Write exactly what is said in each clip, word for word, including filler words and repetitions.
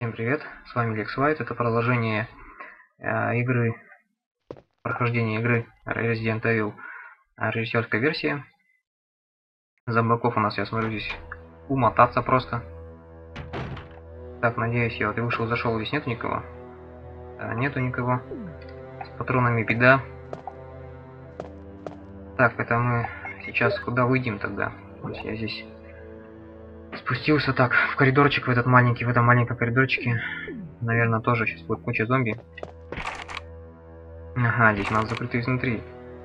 Всем привет, с вами Lex White. Это продолжение э, игры, прохождение игры Resident Evil, э, режиссерская версия. Зомбаков у нас, я смотрю, здесь умотаться просто. Так, надеюсь, я вот и вышел, зашел, здесь нету никого. Да, нету никого. С патронами беда. Так, это мы сейчас куда выйдем тогда? Вот я здесь спустился так, в коридорчик, в этот маленький, в этом маленьком коридорчике. Наверное, тоже сейчас будет куча зомби. Ага, здесь у нас закрыто изнутри.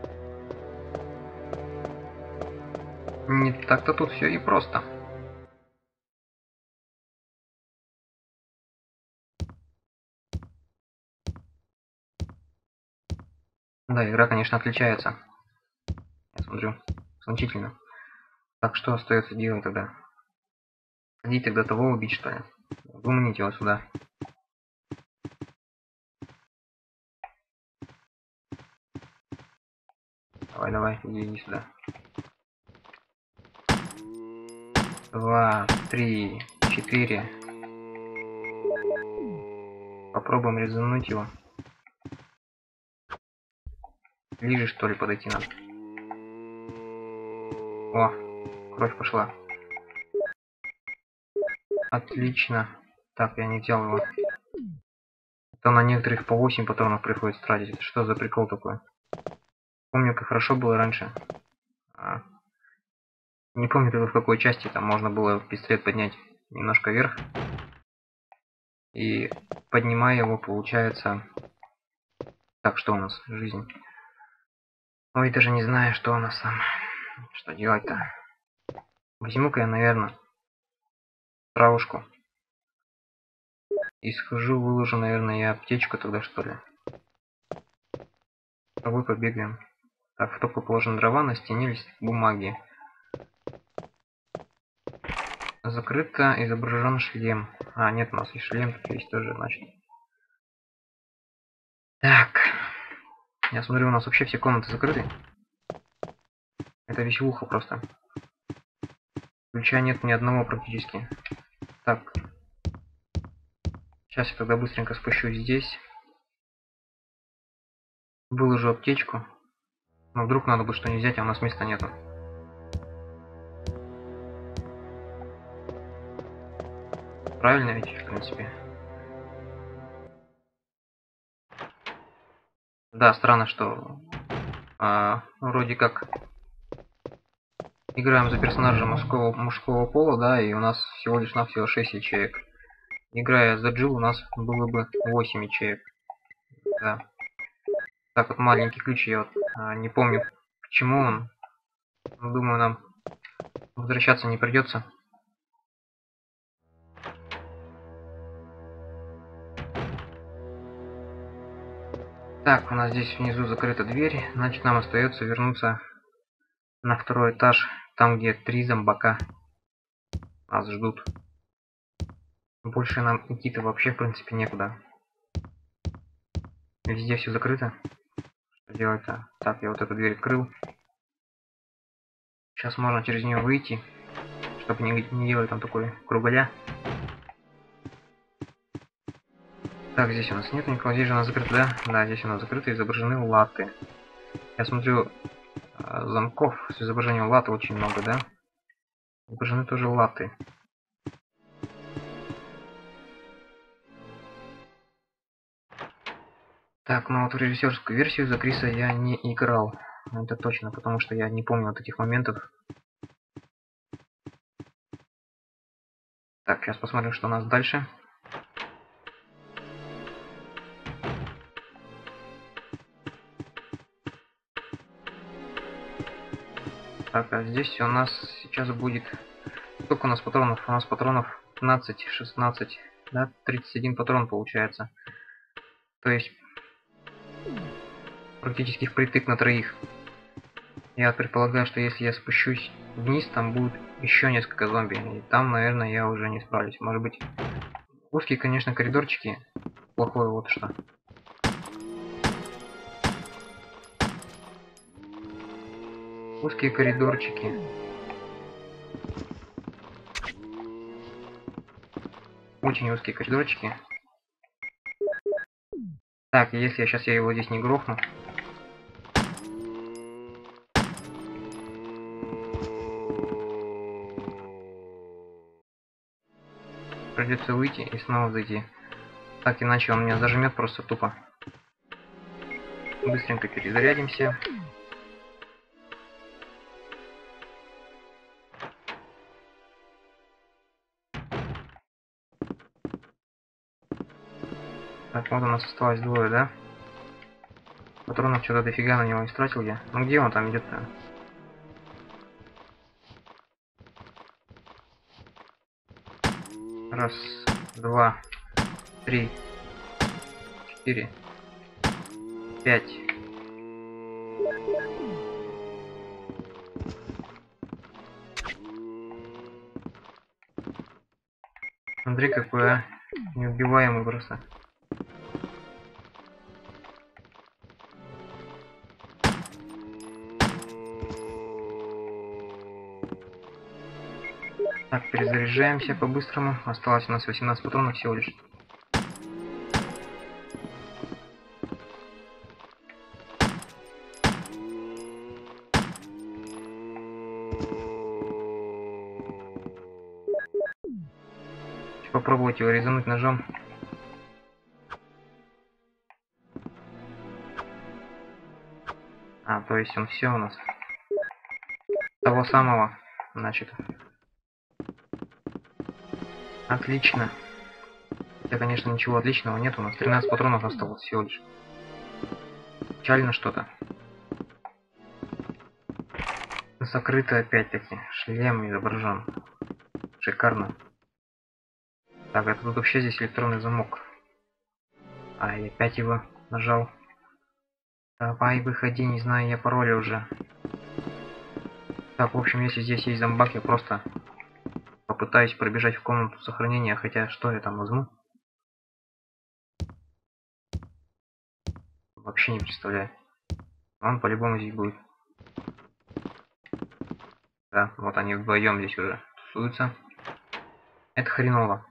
Не так-то тут все и просто. Да, игра, конечно, отличается. Я смотрю, значительно. Так, что остается делать тогда? Ходить тогда того убить, что ли? Выманите его сюда. Давай, давай, иди, иди сюда. Два, три, четыре. Попробуем резануть его. Ближе, что ли, подойти надо. О, кровь пошла. Отлично. Так, я не взял его. Это на некоторых по восемь патронов приходится тратить. Это что за прикол такой? Помню, как хорошо было раньше. А, не помню только в какой части там можно было пистолет поднять немножко вверх. И поднимая его, получается... Так, что у нас? Жизнь. Ой, даже не знаю, что у нас там. Что делать-то? Возьму-ка я, наверное, травушку. И схожу, выложу, наверное, я аптечку тогда, что ли. С тобой побегаем. Так, в топку положены дрова, на стене лист бумаги. Закрыто, изображен шлем. А, нет, у нас и шлем тут есть тоже, значит. Так. Я смотрю, у нас вообще все комнаты закрыты. Это веселуха просто. Ключа нет ни одного практически. Так. Сейчас я тогда быстренько спущусь здесь. Выложу аптечку. Но вдруг надо бы что-нибудь взять, а у нас места нету. Правильно ведь, в принципе. Да, странно, что а, вроде как играем за персонажа мужского, мужского пола, да, и у нас всего лишь навсего шесть ячеек. Играя за Джилл, у нас было бы восемь ячеек. Да. Так вот, маленький ключ, я вот а, не помню, к чему он. Думаю, нам возвращаться не придется. Так, у нас здесь внизу закрыта дверь, значит нам остается вернуться на второй этаж, там где три зомбака нас ждут. Больше нам идти-то вообще в принципе некуда. Везде все закрыто. Что делать-то? Так, я вот эту дверь открыл. Сейчас можно через нее выйти, чтобы не, не делать там такой кругаля. Так, здесь у нас нет никого, здесь же у нас закрыто, да? Да, здесь у нас закрыто, изображены латы. Я смотрю, замков с изображением латы очень много, да? Изображены тоже латы. Так, ну вот в режиссерскую версию за Криса я не играл. Это точно, потому что я не помню вот этих моментов. Так, сейчас посмотрим, что у нас дальше. Так, а здесь у нас сейчас будет... Сколько у нас патронов? У нас патронов пятнадцать, шестнадцать, да? тридцать один патрон получается. То есть практически впритык на троих. Я предполагаю, что если я спущусь вниз, там будет еще несколько зомби. И там, наверное, я уже не справлюсь. Может быть, узкие, конечно, коридорчики. Плохое вот что. Узкие коридорчики. Очень узкие коридорчики. Так, если я сейчас я его здесь не грохну. Придется выйти и снова зайти. Так, иначе он меня зажмет просто тупо. Быстренько перезарядимся. Так, вот у нас осталось двое, да? Патронов что-то дофига на него истратил я. Ну где он там идет-то? Раз, два, три, четыре, пять. Смотри, какой, а? Неубиваемый просто. Так, перезаряжаемся по-быстрому. Осталось у нас восемнадцать патронов всего лишь. Попробовать его резануть ножом. А, то есть он все у нас. Того самого, значит. Отлично. Хотя, конечно, ничего отличного нет. У нас тринадцать патронов осталось всего лишь. Печально что-то. Закрыто опять-таки. Шлем изображен. Шикарно. Так, это тут вообще здесь электронный замок. А, я опять его нажал. Давай, выходи, не знаю я пароля уже. Так, в общем, если здесь есть зомбак, я просто попытаюсь пробежать в комнату сохранения, хотя что я там возьму? Вообще не представляю. Он по-любому здесь будет. Да, вот они вдвоем здесь уже тусуются. Это хреново.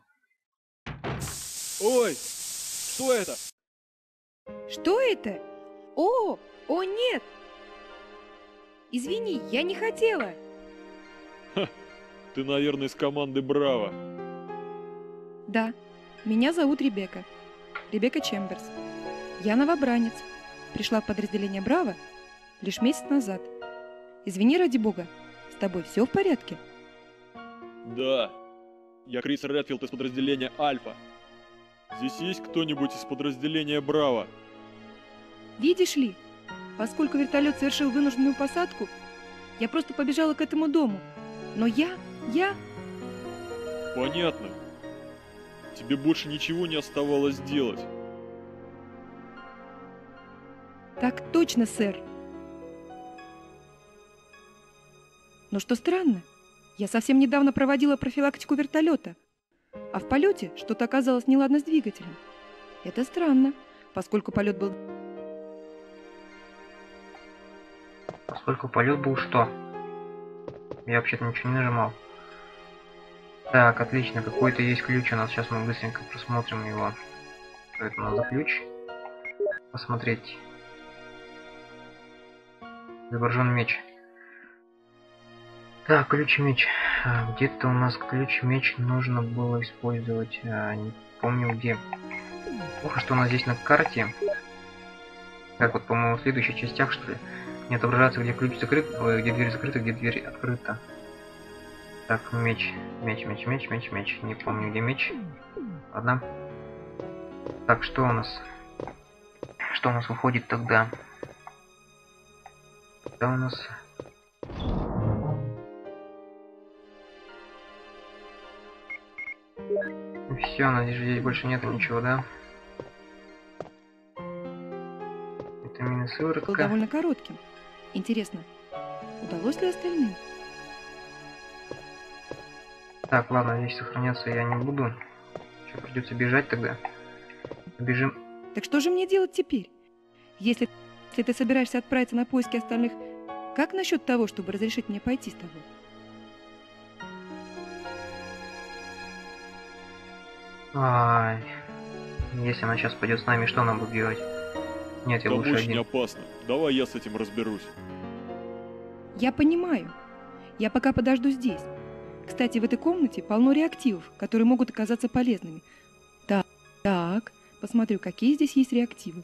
Ой, что это? Что это? О, о нет! Извини, я не хотела. Ха, ты, наверное, из команды Браво. Да, меня зовут Ребекка. Ребекка Чемберс. Я новобранец. Пришла в подразделение Браво лишь месяц назад. Извини, ради бога, с тобой все в порядке? Да, я Крис Редфилд из подразделения Альфа. Здесь есть кто-нибудь из подразделения Браво? Видишь ли, поскольку вертолет совершил вынужденную посадку, я просто побежала к этому дому. Но я, я... Понятно. Тебе больше ничего не оставалось делать. Так точно, сэр. Но что странно, я совсем недавно проводила профилактику вертолета, а в полете что-то оказалось неладно с двигателем. Это странно, поскольку полет был... Поскольку полет был что? Я вообще-то ничего не нажимал. Так, отлично, какой-то есть ключ у нас. Сейчас мы быстренько просмотрим его. Что это у нас за ключ? Посмотреть. Изображен меч. Так, ключ-меч. А, где-то у нас ключ-меч нужно было использовать. А, не помню где. Плохо, что у нас здесь на карте. Как вот, по-моему, в следующих частях, что ли, не отображается, где ключ закрыт, ой, где дверь закрыта, где дверь открыта. Так, меч. Меч, меч, меч, меч, меч. Не помню, где меч. Ладно. Так, что у нас? Что у нас выходит тогда? Что у нас? Все, надеюсь, здесь больше нету ничего, да? Витамины, был сыворотка. довольно коротким. Интересно, удалось ли остальным? Так, ладно, здесь сохраняться я не буду. Еще придется бежать тогда. Бежим. Так что же мне делать теперь? Если, если ты собираешься отправиться на поиски остальных, как насчет того, чтобы разрешить мне пойти с тобой? Ай, если она сейчас пойдет с нами, что нам будет делать? Нет, я Там лучше очень один. опасно. Давай я с этим разберусь. Я понимаю. Я пока подожду здесь. Кстати, в этой комнате полно реактивов, которые могут оказаться полезными. Так, так, посмотрю, какие здесь есть реактивы.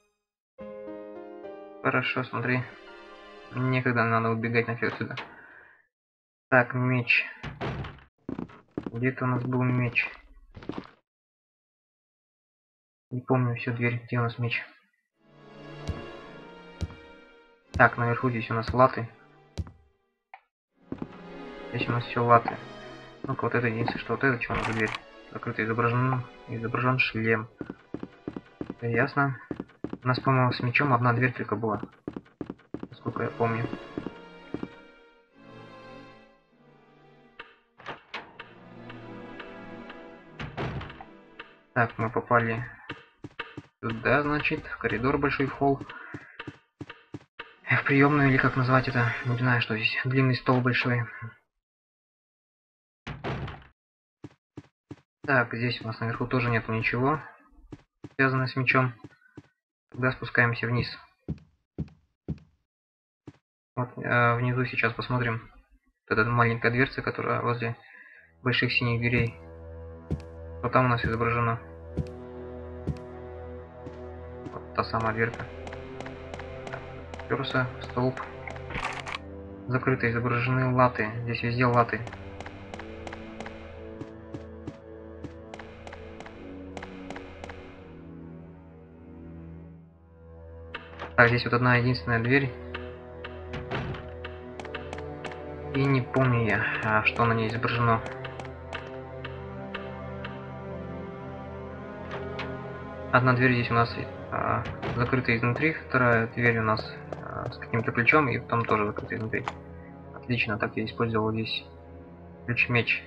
Хорошо, смотри. Некогда, надо убегать нафиг отсюда. Так, меч. Где-то у нас был меч. Не помню всю дверь, где у нас меч. Так, наверху здесь у нас латы. Здесь у нас все латы. Ну-ка, вот это единственное, что вот это, что у нас за дверь? Закрыто изображен, изображен шлем. Это ясно. У нас, по-моему, с мечом одна дверь только была. Насколько я помню. Так, мы попали сюда, значит, в коридор большой, в холл. В приемную, или как назвать это, не знаю, что здесь. Длинный стол большой. Так, здесь у нас наверху тоже нету ничего, связанного с мечом. Тогда спускаемся вниз. Вот э, внизу сейчас посмотрим. Вот эта маленькая дверца, которая возле больших синих дверей. Что там у нас изображено? Вот та самая дверка. Перса, столб. Закрыто изображены латы. Здесь везде латы. Так, здесь вот одна единственная дверь. И не помню я, а, что на ней изображено. Одна дверь здесь у нас а, закрыта изнутри, вторая дверь у нас а, с каким-то ключом, и там тоже закрыта изнутри. Отлично, так я использовал здесь ключ-меч.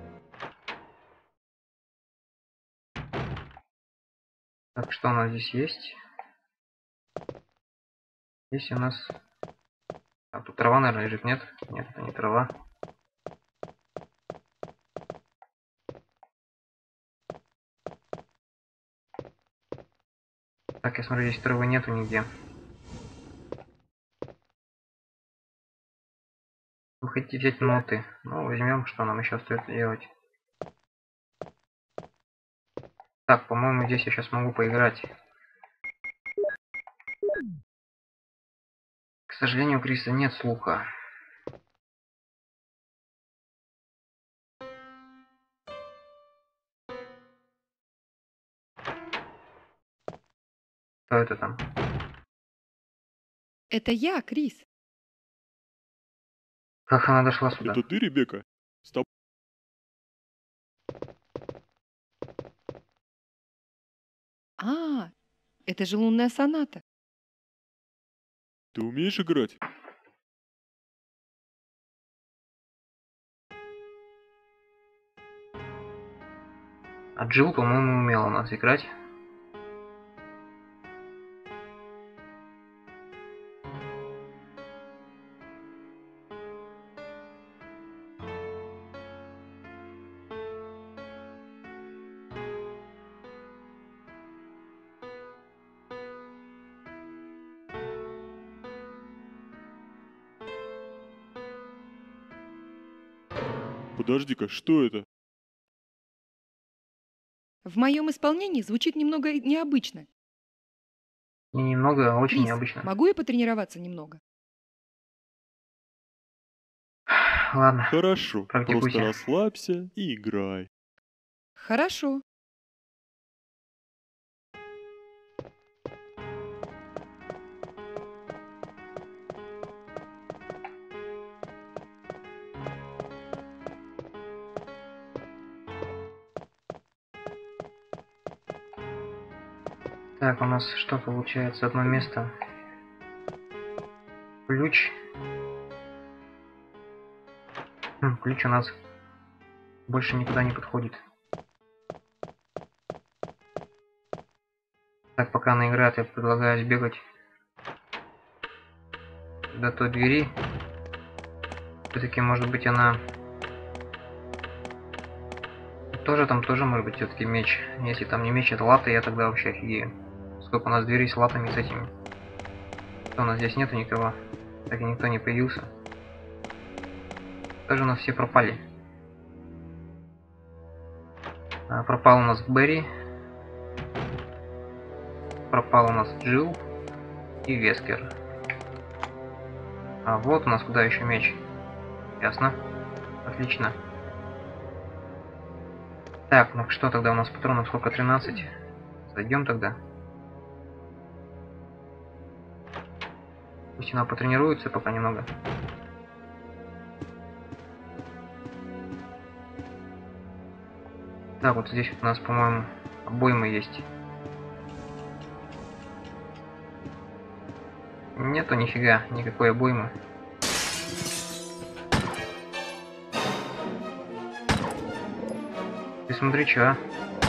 Так, что у нас здесь есть? Здесь у нас... А тут трава, наверное, лежит, нет? Нет, это не трава. Так, я смотрю, здесь травы нету нигде. Вы хотите взять ноты? Ну, возьмем, что нам еще остается делать. Так, по-моему, здесь я сейчас могу поиграть. К сожалению, у Криса нет слуха. Что это там? Это я, Крис. Как она дошла сюда? Это ты, Ребекка? С тобой А, это же лунная соната. ты умеешь играть? А Джилл, по-моему, умела у нас играть. Подожди-ка, что это? В моем исполнении звучит немного необычно. Не немного, а очень Крис, необычно. могу я потренироваться немного? Ладно, Хорошо, практикуйся. просто расслабься и играй. Хорошо. Так, у нас что получается? Одно место. Ключ. Хм, ключ у нас больше никуда не подходит. Так, пока она играет, я предлагаю сбегать до той двери. Все-таки, может быть, она тоже там тоже может быть все-таки меч. Если там не меч, это латы, я тогда вообще офигею. Сколько у нас дверей с латами, с этими. Что у нас здесь нету никого. Так и никто не появился. Тоже у нас все пропали. А, пропал у нас Берри. Пропал у нас Джилл. И Вескер. А вот у нас куда еще меч. Ясно. Отлично. Так, ну что тогда у нас патронов сколько? тринадцать. Зайдем тогда. Пусть она потренируется пока немного. Так, вот здесь вот у нас, по-моему, обоймы есть. Нету нифига, никакой обоймы. Ты смотри, чё, а?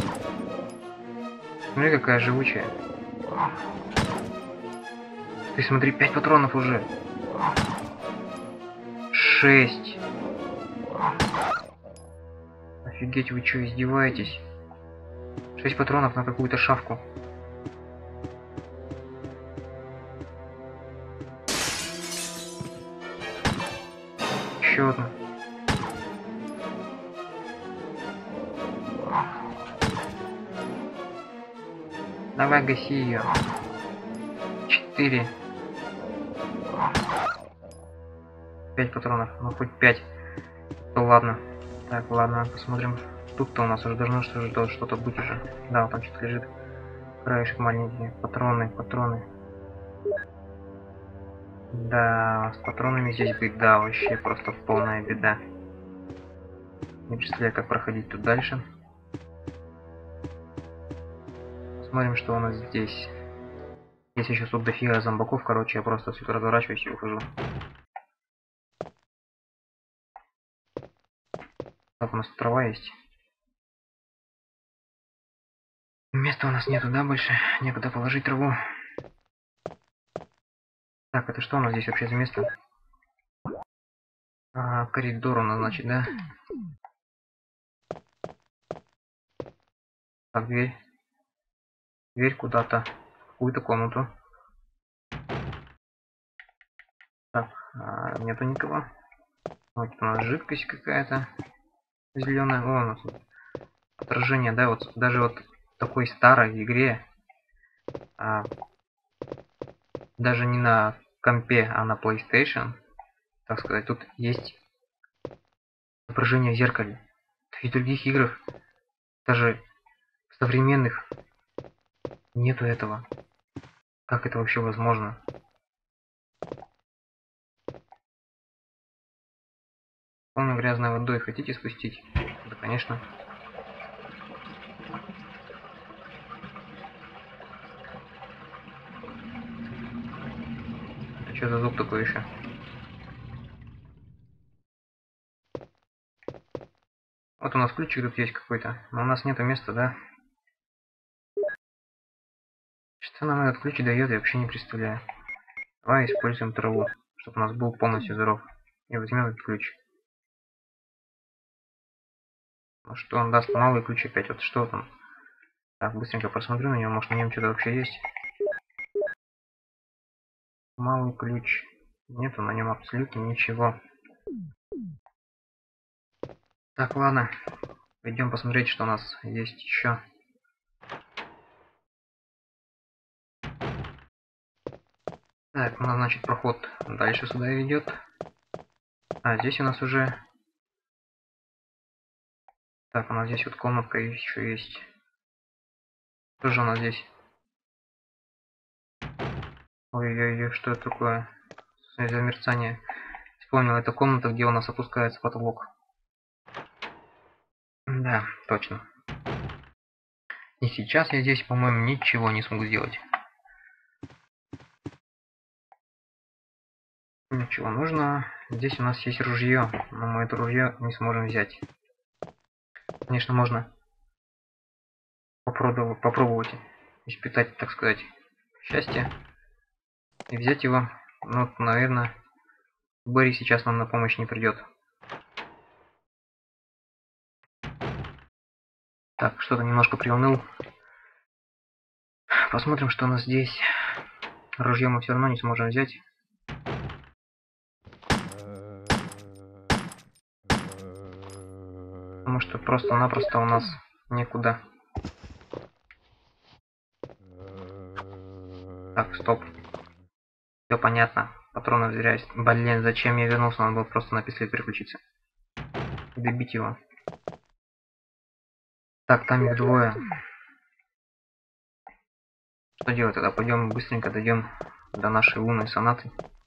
Смотри, какая живучая. Ты смотри, пять патронов уже. Шесть. Офигеть, вы чё, издеваетесь? Шесть патронов на какую-то шавку. Еще одна. Давай гаси ее. Четыре. Пять патронов. Ну хоть пять. Ну ладно. Так, ладно, посмотрим. Тут-то у нас уже должно что-то быть уже. Да, вот там что-то лежит. Краешек маленький. Патроны, патроны. Да, с патронами здесь беда, вообще просто полная беда. Не представляю, как проходить тут дальше. Смотрим, что у нас здесь. Есть еще тут дофига зомбаков, короче, я просто все разворачиваюсь и ухожу. Так, у нас трава есть. Места у нас нету, да, больше? Некуда положить траву. Так, это что у нас здесь вообще за место? А, коридор у нас, значит, да? Так, дверь. Дверь куда-то. В какую-то комнату. Так, а, нету никого. Вот у нас жидкость какая-то. Зеленая. О, у нас отражение, да, вот даже вот в такой старой игре. А, даже не на компе, а на PlayStation. Так сказать, тут есть отображение в зеркале. В других играх, даже в современных, нету этого. Как это вообще возможно? Помню, грязной водой хотите спустить? Да, конечно. Это что за звук такой еще? Вот у нас ключик тут есть какой-то, но у нас нету места, да? Что нам этот ключ дает, я вообще не представляю. Давай используем траву, чтобы у нас был полностью здоров. И возьмем этот ключ. Ну что он даст? Малый ключ опять. Вот что там? Так, быстренько посмотрю на него, может на нем что-то вообще есть. Малый ключ. Нету на нем абсолютно ничего. Так, ладно. Пойдем посмотреть, что у нас есть еще. Так, у нас, значит, проход дальше сюда ведет. А, здесь у нас уже... Так, у нас здесь вот комнатка еще есть. Что же у нас здесь? Ой-ой-ой, что это такое? За мерцание. Вспомнил, это комната, где у нас опускается потолок. Да, точно. И сейчас я здесь, по-моему, ничего не смогу сделать. Ничего нужно. Здесь у нас есть ружье, но мы это ружье не сможем взять. Конечно, можно попробовать, попробовать испытать, так сказать, счастье и взять его. Но, наверное, Берри сейчас нам на помощь не придет. Так, что-то немножко приуныл. Посмотрим, что у нас здесь. Ружье мы все равно не сможем взять. Потому что просто-напросто у нас некуда. Так, стоп. Все понятно. Патроны зря. Блин, зачем я вернулся? Надо было просто на пистолет переключиться. И добить его. Так, там их двое. Что делать тогда? Пойдем быстренько дойдем до нашей лунной сонаты.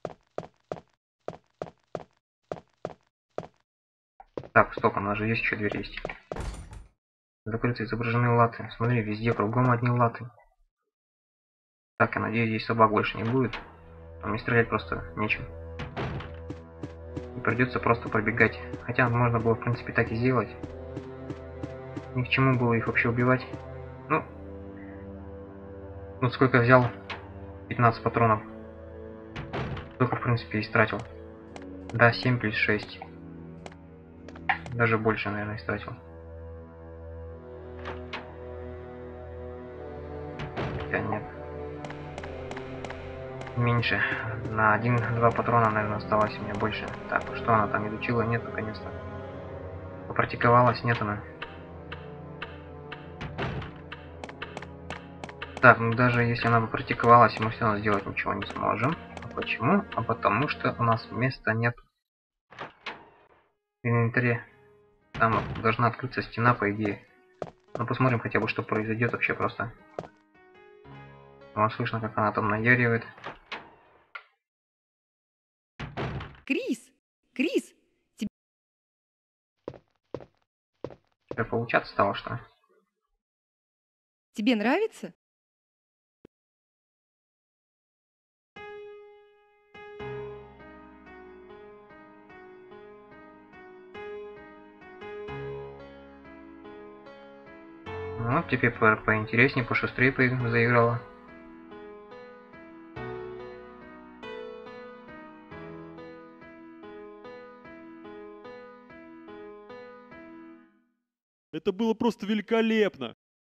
Так, стоп, у нас же есть еще дверь есть. Закрыты изображены латы. Смотри, везде кругом одни латы. Так, я надеюсь, здесь собак больше не будет. А мне стрелять просто нечем. И придется просто пробегать. Хотя можно было, в принципе, так и сделать. Ни к чему было их вообще убивать. Ну, вот сколько взял? пятнадцать патронов. Только, в принципе, истратил. Да, семь плюс шесть. Даже больше, наверное, истратил. Хотя нет. Меньше. На один-два патрона, наверное, осталось у меня больше. Так, что она там изучила? Нет, наконец-то. Попрактиковалась? Нет она. Так, ну даже если она бы практиковалась, мы все равно сделать ничего не сможем. А почему? А потому что у нас места нет в инвентаре. Там вот должна открыться стена, по идее. Ну посмотрим хотя бы, что произойдет вообще просто. Вам слышно, как она там наяривает. Крис! Крис! Тебе... Тебе получаться стало, что ли? Тебе нравится? Ну, теперь по поинтереснее, пошустрее по заиграла. Это было просто великолепно.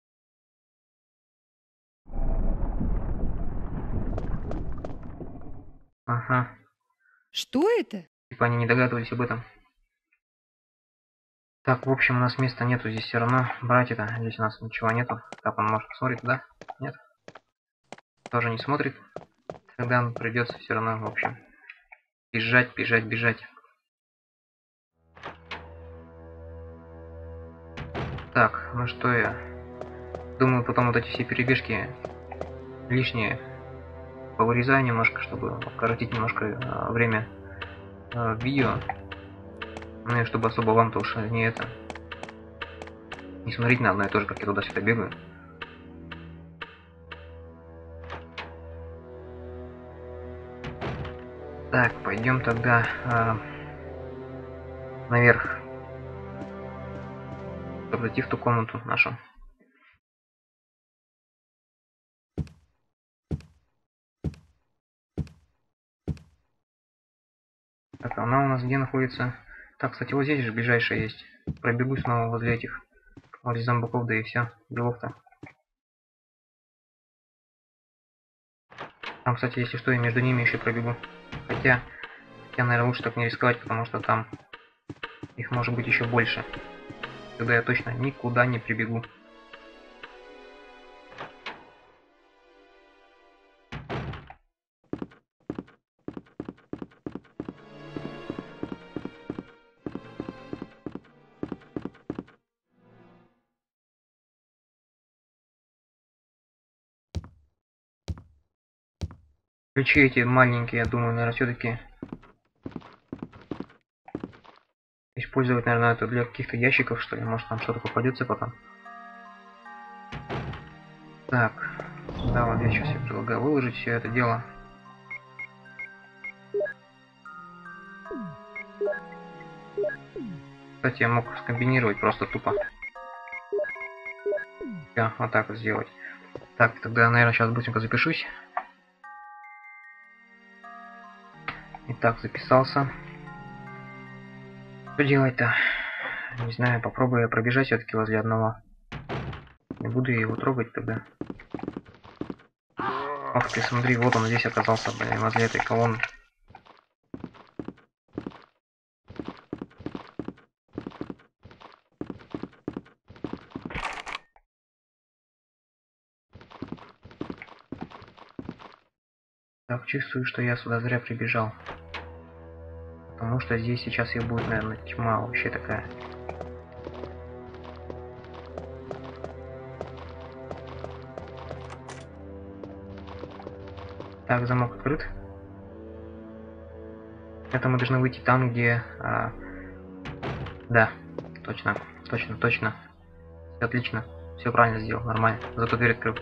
Ага. Что это? Типа они не догадывались об этом. Так, в общем, у нас места нету здесь все равно. Брать это, здесь у нас ничего нету. Так, он может посмотреть туда? Нет. Тоже не смотрит. Тогда нам придется все равно, в общем, бежать, бежать, бежать. Так, ну что я? Думаю, потом вот эти все перебежки лишние повырезаю немножко, чтобы укоротить немножко э, время э, видео. Ну и чтобы особо вам-то уж не это... Не смотреть на одно и то же, как я туда-сюда бегаю. Так, пойдем тогда э, наверх. Чтобы зайти в ту комнату нашу. Так, она у нас где находится? Так, кстати, вот здесь же ближайшая есть. Пробегу снова возле этих. Возле зомбаков, да и все. Делов-то. Там, кстати, если что, я между ними еще пробегу. Хотя, хотя, наверное, лучше так не рисковать, потому что там их может быть еще больше. Тогда я точно никуда не прибегу. Ключи эти маленькие, я думаю, наверное, все-таки использовать, наверное, это для каких-то ящиков, что ли. Может, там что-то попадется потом. Так, да, вот я сейчас я предлагаю выложить все это дело. Кстати, я мог скомбинировать просто тупо. Все, вот так вот сделать. Так, тогда, наверное, сейчас быстренько запишусь. Итак, записался. Что делать-то? Не знаю, попробую я пробежать все-таки возле одного буду я его трогать тогда. Ох ты, смотри, вот он здесь оказался, блин, возле этой колонны. Так, чувствую, что я сюда зря прибежал. Потому что здесь сейчас и будет, наверное, тьма вообще такая. Так, замок открыт. Это мы должны выйти там, где... А... Да, точно, точно, точно. Все отлично. Все правильно сделал, нормально. Зато дверь открыл.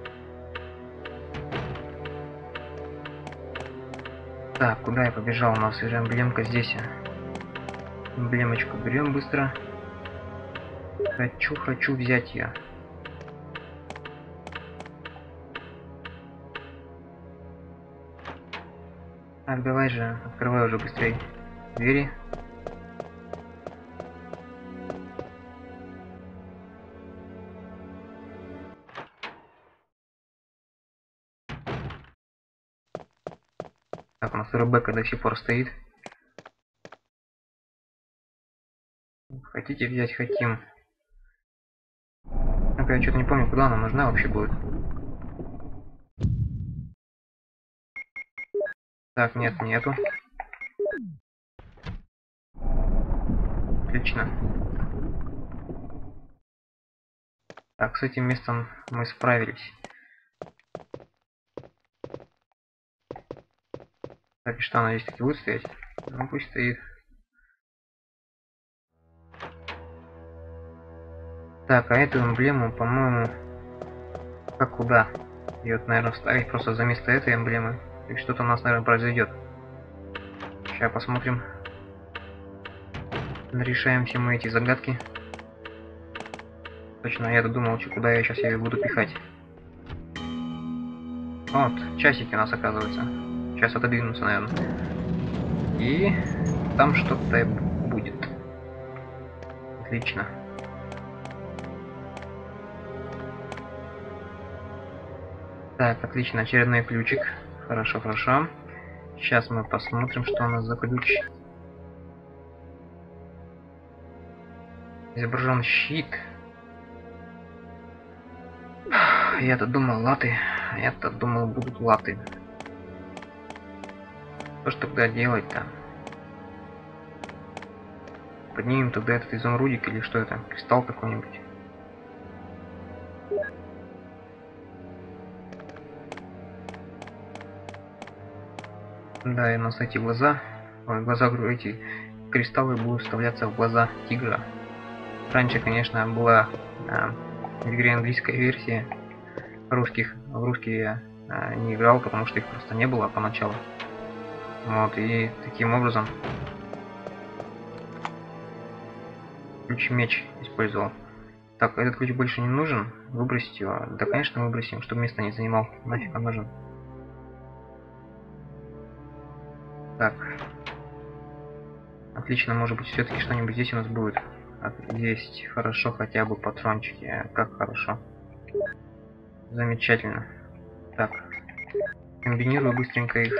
Так, куда я побежал? У нас уже эмблемка здесь. Эмблемочку берем быстро. Хочу, хочу взять ее. Так, давай же, открывай уже быстрее двери. Так, у нас Ребекка до сих пор стоит. Хотите взять? Хотим. Так, я что-то не помню, куда она нужна вообще будет. Так, нет, нету. Отлично. Так, с этим местом мы справились. Так, и что она здесь таки будет стоять? Ну, пусть стоит. Так, а эту эмблему, по-моему... Как куда? Ее, наверное, вставить просто за место этой эмблемы. И что-то у нас, наверное, произойдет. Сейчас посмотрим. Решаем все мы эти загадки. Точно, я думал, что куда я сейчас ее буду пихать. Вот, часики у нас оказывается. Сейчас отодвинутся, наверное. И там что-то будет. Отлично. Так, отлично, очередной ключик. Хорошо, хорошо. Сейчас мы посмотрим, что у нас за ключ. Изображен щит. Я-то думал латы. Я-то думал будут латы. Что ж тогда делать-то? Поднимем тогда этот изумрудик или что это? Кристалл какой-нибудь. Да, и у нас эти глаза, ой, глаза, говорю, эти кристаллы будут вставляться в глаза тигра. Раньше, конечно, была э, в игре английская версия. Русских, в русские я э, не играл, потому что их просто не было поначалу. Вот, и таким образом ключ-меч использовал. Так, этот ключ больше не нужен. Выбросить его. Да, конечно, выбросим, чтобы место не занимал. Нафиг он нужен. Так. Отлично, может быть, все-таки что-нибудь здесь у нас будет. Есть, хорошо, хотя бы патрончики. Как хорошо. Замечательно. Так. Комбинирую быстренько их.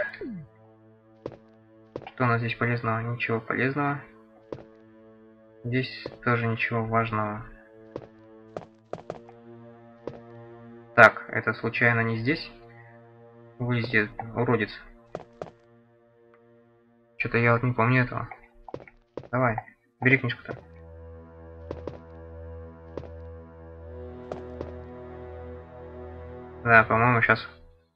Что у нас здесь полезного? Ничего полезного. Здесь тоже ничего важного. Так, это случайно не здесь? Вылезет, уродец. Что-то я вот не помню этого. Давай, бери книжку-то. Да, по-моему, сейчас.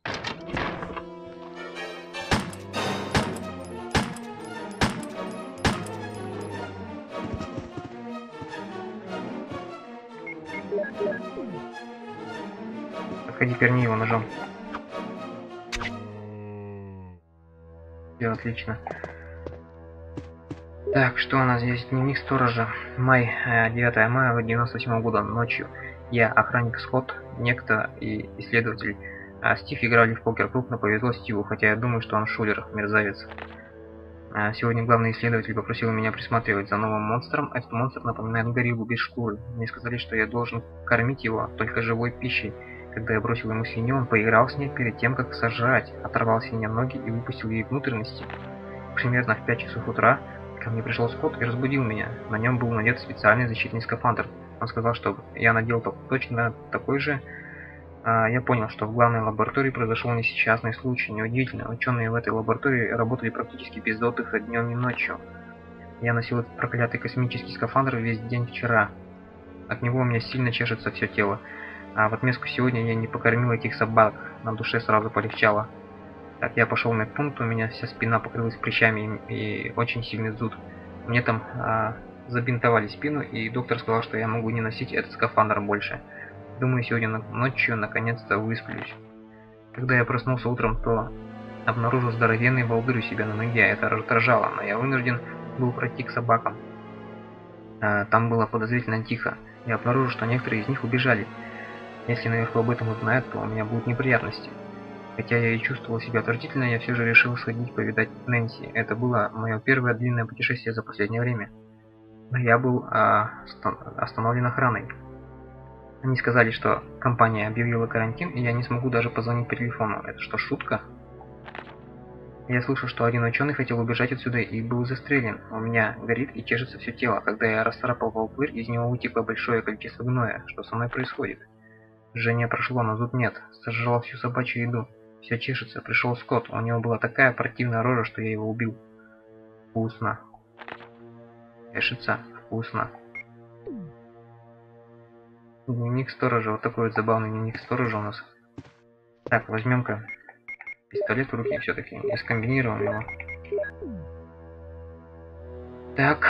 Подходи, перни его ножом. Все отлично. Так, что у нас здесь? Дневник сторожа. Май, девятое мая девяносто седьмого года, ночью. Я, охранник Скотт, некто и исследователь. А Стив играли в покер. Крупно повезло Стиву, хотя я думаю, что он шулер, мерзавец. А, сегодня главный исследователь попросил меня присматривать за новым монстром. Этот монстр напоминает гориллу без шкуры. Мне сказали, что я должен кормить его только живой пищей. Когда я бросил ему свинью, он поиграл с ней перед тем, как сожрать, оторвал свинье ноги и выпустил ей внутренности. Примерно в пять часов утра ко мне пришел Скотт и разбудил меня. На нем был надет специальный защитный скафандр. Он сказал, что я надел точно такой же. А, я понял, что в главной лаборатории произошел несчастный случай. Неудивительно, ученые в этой лаборатории работали практически без отдыха днем и ночью. Я носил этот проклятый космический скафандр весь день вчера. От него у меня сильно чешется все тело. А в отместку сегодня я не покормил этих собак. На душе сразу полегчало. Так, я пошел на пункт, у меня вся спина покрылась прыщами и, и очень сильный зуд. Мне там а, забинтовали спину, и доктор сказал, что я могу не носить этот скафандр больше. Думаю, сегодня ночью наконец-то высплюсь. Когда я проснулся утром, то обнаружил здоровенный волдырь у себя на ноге. Это раздражало, но я вынужден был пройти к собакам. А, там было подозрительно тихо. Я обнаружил, что некоторые из них убежали. Если наверху об этом узнают, то у меня будут неприятности. Хотя я и чувствовал себя отвратительно, я все же решил сходить повидать Нэнси. Это было мое первое длинное путешествие за последнее время. Но я был а, остановлен охраной. Они сказали, что компания объявила карантин, и я не смогу даже позвонить по телефону. Это что, шутка? Я слышал, что один ученый хотел убежать отсюда и был застрелен. У меня горит и чешется все тело. Когда я расцарапал волдырь, из него вытекло большое количество гноя. Что со мной происходит? Жжение прошло, но зуб нет. Сожрал всю собачью еду. Все чешется. Пришел Скотт. У него была такая противная рожа, что я его убил. Вкусно. Чешется. Вкусно. Дневник сторожа. Вот такой вот забавный дневник сторожа у нас. Так, возьмем-ка пистолет в руки все-таки. И скомбинируем его. Так.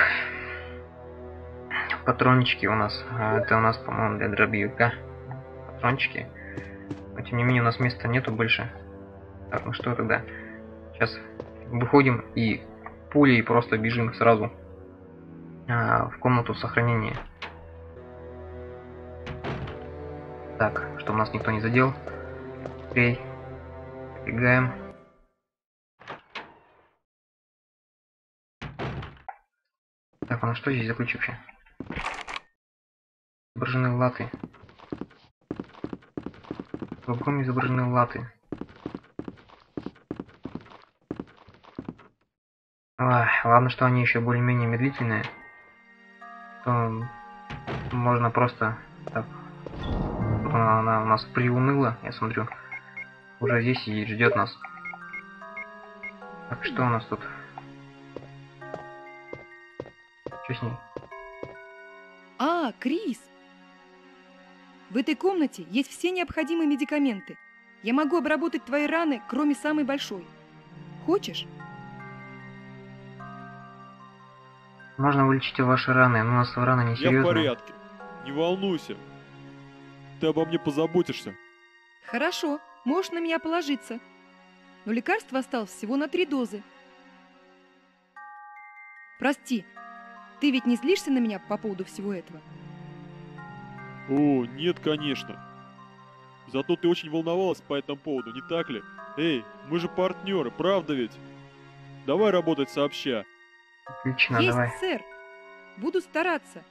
Патрончики у нас. А, это у нас, по-моему, для дробовика. Патрончики. Но тем не менее у нас места нету больше. Так, ну что тогда? Сейчас выходим и пулей просто бежим сразу а, в комнату сохранения. Так, чтобы нас никто не задел. Окей. Бегаем. Так, у нас что здесь за ключ вообще? Изображены латы. Кругом изображены латы. Ах, ладно, что они еще более-менее медлительные. То можно просто так. Она, она у нас приуныла, я смотрю. Уже здесь сидит, ждет нас. Так, что у нас тут? Что с ней? А, Крис! В этой комнате есть все необходимые медикаменты. Я могу обработать твои раны, кроме самой большой. Хочешь? Можно вылечить ваши раны, но у нас раны не серьезные. Я в порядке. Не волнуйся. Ты обо мне позаботишься. Хорошо, можешь на меня положиться. Но лекарства осталось всего на три дозы. Прости, ты ведь не злишься на меня по поводу всего этого? О, нет, конечно. Зато ты очень волновалась по этому поводу, не так ли? Эй, мы же партнеры, правда ведь? Давай работать сообща. Отлично, Есть, давай. сэр. Буду стараться.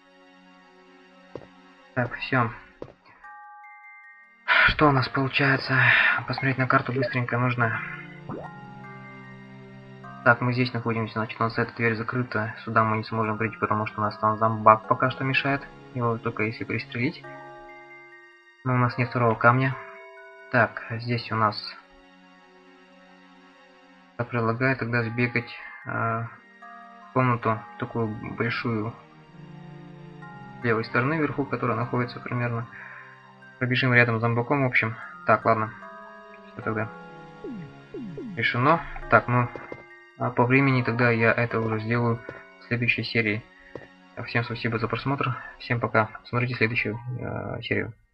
Так, все. Что у нас получается? Посмотреть на карту быстренько нужно. Так, мы здесь находимся, значит, у нас эта дверь закрыта. Сюда мы не сможем прийти, потому что у нас там зомбак пока что мешает. Его только если пристрелить. Но у нас нет второго камня. Так, здесь у нас... Я предлагаю тогда сбегать э, в комнату, такую большую, с левой стороны вверху, которая находится примерно. Пробежим рядом с зомбаком, в общем. Так, ладно. Что тогда? Решено. Так, ну, а по времени тогда я это уже сделаю в следующей серии. Так, всем спасибо за просмотр. Всем пока. Смотрите следующую э, серию.